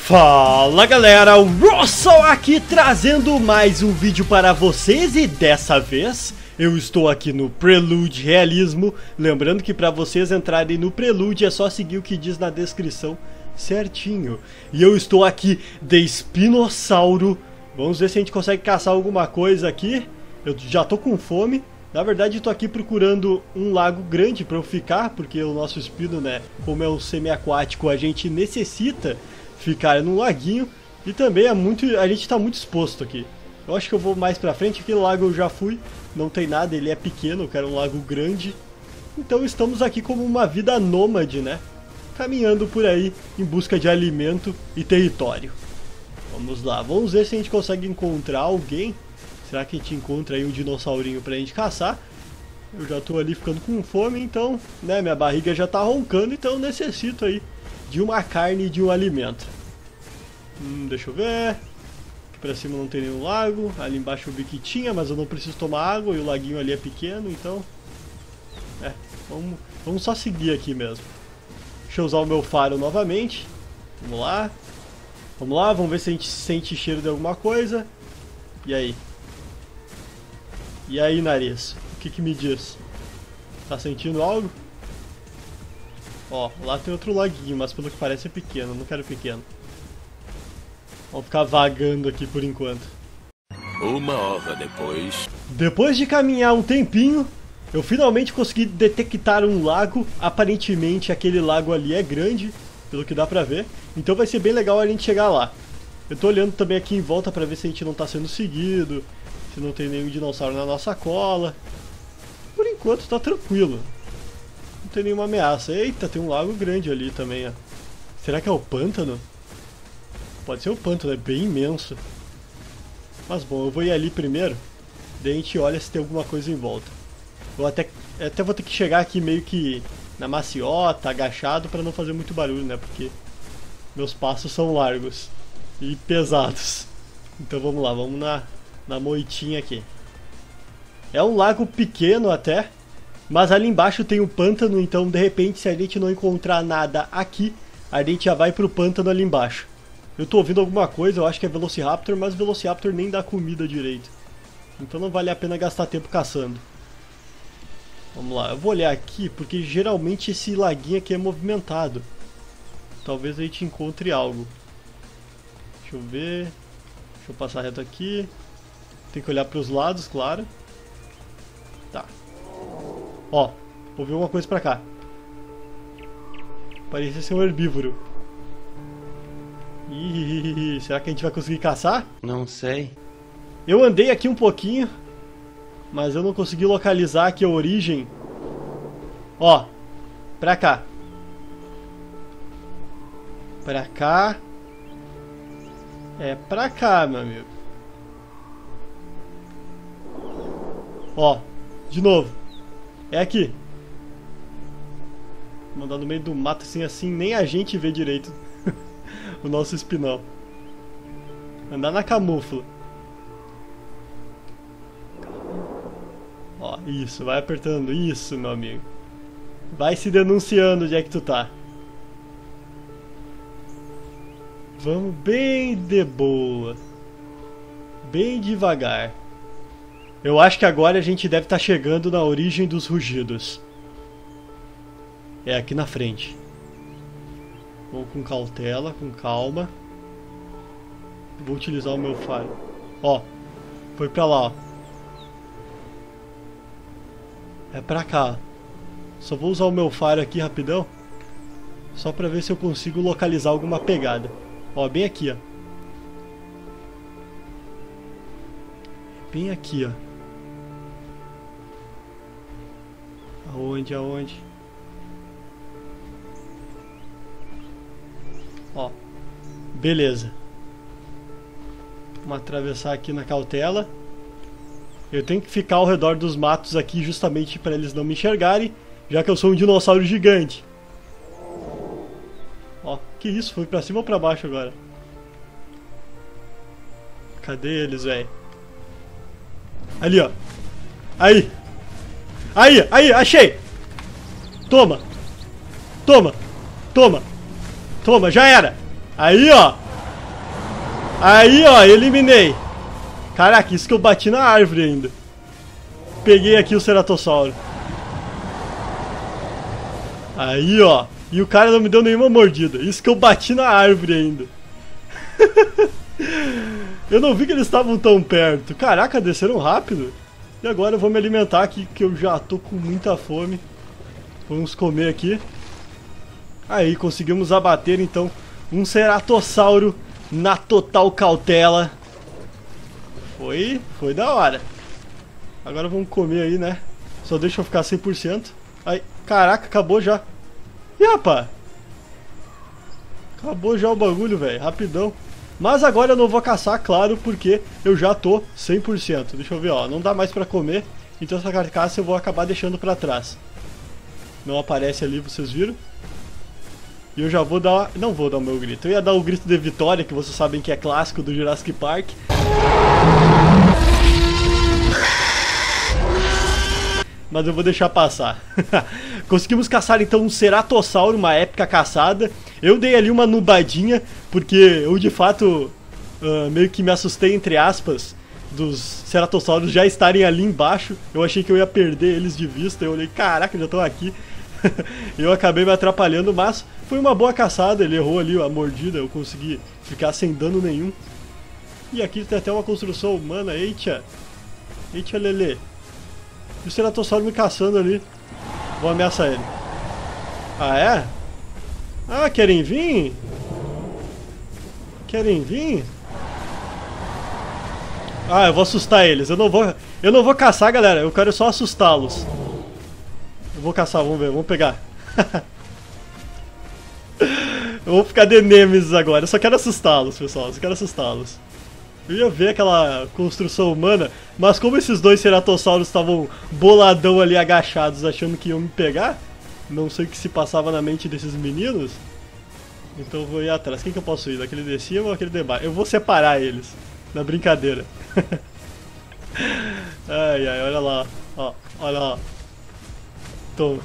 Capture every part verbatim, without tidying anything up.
Fala galera, o Russell aqui trazendo mais um vídeo para vocês e dessa vez eu estou aqui no Prelude Realismo. Lembrando que para vocês entrarem no Prelude é só seguir o que diz na descrição certinho. E eu estou aqui de Espinossauro. Vamos ver se a gente consegue caçar alguma coisa aqui. Eu já tô com fome. Na verdade eu tô aqui procurando um lago grande para eu ficar, porque o nosso espino, né, como é um semi-aquático, a gente necessita ficar num laguinho. E também é muito, a gente tá muito exposto aqui. Eu acho que eu vou mais pra frente. Aquele lago eu já fui, não tem nada, ele é pequeno, eu quero um lago grande. Então estamos aqui como uma vida nômade, né, caminhando por aí em busca de alimento e território. Vamos lá, vamos ver se a gente consegue encontrar alguém. Será que a gente encontra aí um dinossaurinho pra gente caçar? Eu já tô ali ficando com fome, então, né, minha barriga já tá roncando, então eu necessito aí de uma carne e de um alimento. Hum, deixa eu ver. Aqui pra cima não tem nenhum lago. Ali embaixo eu vi que tinha, mas eu não preciso tomar água e o laguinho ali é pequeno, então... É, vamos, vamos só seguir aqui mesmo. Deixa eu usar o meu faro novamente. Vamos lá. Vamos lá, vamos ver se a gente sente cheiro de alguma coisa. E aí? E aí, nariz? O que que me diz? Tá sentindo algo? Ó, lá tem outro laguinho, mas pelo que parece é pequeno, não quero pequeno. Vamos ficar vagando aqui por enquanto. Uma hora depois... Depois de caminhar um tempinho, eu finalmente consegui detectar um lago. Aparentemente aquele lago ali é grande, pelo que dá pra ver. Então vai ser bem legal a gente chegar lá. Eu tô olhando também aqui em volta pra ver se a gente não tá sendo seguido, se não tem nenhum dinossauro na nossa cola. Por enquanto tá tranquilo. Não tem nenhuma ameaça. Eita, tem um lago grande ali também, ó. Será que é o pântano? Pode ser o pântano, é bem imenso. Mas bom, eu vou ir ali primeiro. Daí a gente olha se tem alguma coisa em volta. Eu até, até vou ter que chegar aqui meio que na maciota, agachado, pra não fazer muito barulho, né? Porque meus passos são largos e pesados. Então vamos lá, vamos na, na moitinha aqui. É um lago pequeno até, mas ali embaixo tem o pântano, então de repente se a gente não encontrar nada aqui, a gente já vai pro pântano ali embaixo. Eu tô ouvindo alguma coisa, eu acho que é Velociraptor, mas Velociraptor nem dá comida direito. Então não vale a pena gastar tempo caçando. Vamos lá, eu vou olhar aqui, porque geralmente esse laguinho aqui é movimentado. Talvez a gente encontre algo. Deixa eu ver. Deixa eu passar reto aqui. Tem que olhar pros lados, claro. Tá. Ó, vou ver uma coisa pra cá. Parece ser um herbívoro. Ih, será que a gente vai conseguir caçar? Não sei. Eu andei aqui um pouquinho, mas eu não consegui localizar aqui a origem. Ó, pra cá. Pra cá. É pra cá, meu amigo. Ó, de novo. É aqui. Vou mandar no meio do mato assim, assim nem a gente vê direito o nosso espinão. Andar na camufla. Ó, isso, vai apertando. Isso, meu amigo. Vai se denunciando onde é que tu tá. Vamos bem de boa. Bem devagar. Eu acho que agora a gente deve estar chegando na origem dos rugidos. É aqui na frente. Vou com cautela, com calma. Vou utilizar o meu faro. Ó, foi pra lá, ó. É pra cá. Só vou usar o meu faro aqui rapidão, só pra ver se eu consigo localizar alguma pegada. Ó, bem aqui, ó. Bem aqui, ó. Aonde, aonde? Ó, beleza. Vamos atravessar aqui na cautela. Eu tenho que ficar ao redor dos matos aqui justamente para eles não me enxergarem, já que eu sou um dinossauro gigante. Ó, que isso? Foi pra cima ou pra baixo agora? Cadê eles, velho? Ali, ó. Aí. Aí, aí, achei. Toma. Toma. Toma. Toma, já era. Aí, ó. Aí, ó, eliminei. Caraca, isso que eu bati na árvore ainda. Peguei aqui o ceratossauro. Aí, ó. E o cara não me deu nenhuma mordida. Isso que eu bati na árvore ainda. Eu não vi que eles estavam tão perto. Caraca, desceram rápido. E agora eu vou me alimentar aqui, que eu já tô com muita fome. Vamos comer aqui. Aí, conseguimos abater, então, um ceratossauro na total cautela. Foi, foi da hora. Agora vamos comer aí, né? Só deixa eu ficar cem por cento. Aí, caraca, acabou já. Ih, rapaz. Acabou já o bagulho, velho. Rapidão. Mas agora eu não vou caçar, claro, porque eu já tô cem por cento. Deixa eu ver, ó. Não dá mais pra comer. Então essa carcaça eu vou acabar deixando pra trás. Não aparece ali, vocês viram? E eu já vou dar... Não vou dar o meu grito. Eu ia dar o grito de vitória, que vocês sabem que é clássico do Jurassic Park. Mas eu vou deixar passar. Conseguimos caçar então um ceratossauro, uma épica caçada. Eu dei ali uma nubadinha, porque eu de fato uh, meio que me assustei, entre aspas, dos ceratossauros já estarem ali embaixo. Eu achei que eu ia perder eles de vista. Eu olhei, caraca, já estão aqui. Eu acabei me atrapalhando, mas foi uma boa caçada. Ele errou ali a mordida, eu consegui ficar sem dano nenhum. E aqui tem até uma construção humana. Eita, eita, lelê. E o ceratossauro me caçando ali. Vou ameaçar ele. Ah, é? Ah, querem vir? Querem vir? Ah, eu vou assustar eles. Eu não vou, eu não vou caçar, galera. Eu quero só assustá-los. Eu vou caçar, vamos ver, vamos pegar. Eu vou ficar de Nemesis agora. Eu só quero assustá-los, pessoal. Eu só quero assustá-los. Eu ia ver aquela construção humana, mas como esses dois ceratossauros estavam boladão ali agachados, achando que iam me pegar, não sei o que se passava na mente desses meninos, então eu vou ir atrás. Quem que eu posso ir? Daquele de cima ou aquele de baixo? Eu vou separar eles, na brincadeira. Ai, ai, olha lá, ó, olha lá. Toma.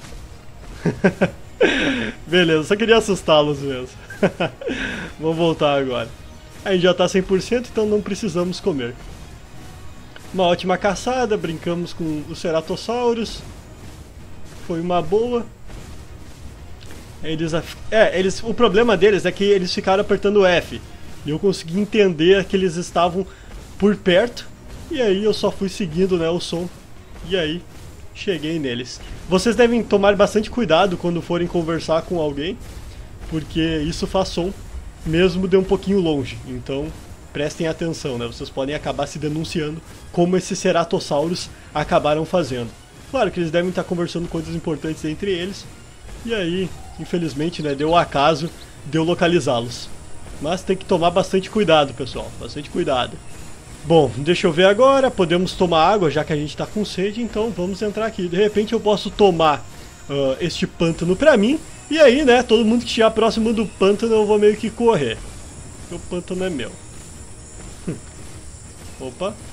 Beleza, só queria assustá-los mesmo. Vamos voltar agora. A gente já tá cem por cento, então não precisamos comer. Uma ótima caçada, brincamos com os ceratossauros. Foi uma boa. Eles, é, eles, o problema deles é que eles ficaram apertando F. E eu consegui entender que eles estavam por perto. E aí eu só fui seguindo, né, o som. E aí cheguei neles. Vocês devem tomar bastante cuidado quando forem conversar com alguém, porque isso faz som, mesmo de um pouquinho longe. Então prestem atenção, né? Vocês podem acabar se denunciando, como esses ceratossauros acabaram fazendo. Claro que eles devem estar conversando coisas importantes entre eles, e aí, infelizmente, né, deu o acaso de eu localizá-los. Mas tem que tomar bastante cuidado, pessoal, bastante cuidado. Bom, deixa eu ver agora, podemos tomar água, já que a gente está com sede, então vamos entrar aqui. De repente eu posso tomar uh, este pântano pra mim, e aí, né, todo mundo que estiver próximo do pântano eu vou meio que correr. Porque o pântano é meu. Hum. Opa. O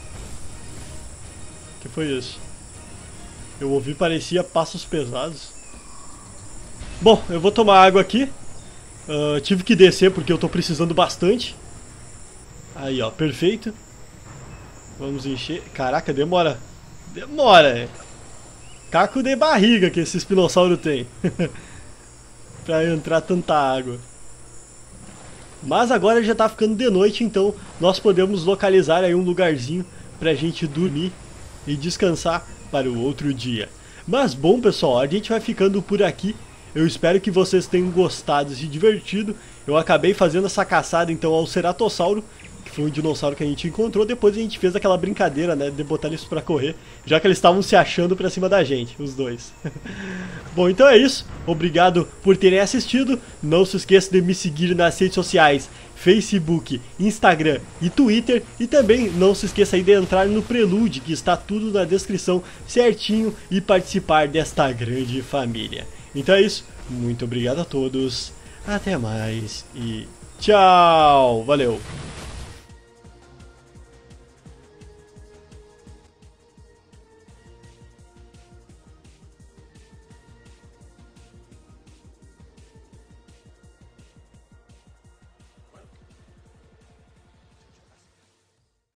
que foi isso? Eu ouvi, parecia passos pesados. Bom, eu vou tomar água aqui. Uh, tive que descer porque eu tô precisando bastante. Aí, ó, perfeito. Vamos encher. Caraca, demora. Demora, é. Caco de barriga que esse espinossauro tem. Pra entrar tanta água. Mas agora já tá ficando de noite, então nós podemos localizar aí um lugarzinho pra gente dormir e descansar para o outro dia. Mas bom, pessoal, a gente vai ficando por aqui. Eu espero que vocês tenham gostado e se divertido. Eu acabei fazendo essa caçada então ao ceratossauro, que foi um dinossauro que a gente encontrou. Depois a gente fez aquela brincadeira, né, de botar eles pra correr, já que eles estavam se achando pra cima da gente, os dois. Bom, então é isso. Obrigado por terem assistido. Não se esqueça de me seguir nas redes sociais, Facebook, Instagram e Twitter. E também não se esqueça aí de entrar no Prelude, que está tudo na descrição certinho, e participar desta grande família. Então é isso. Muito obrigado a todos. Até mais e tchau. Valeu.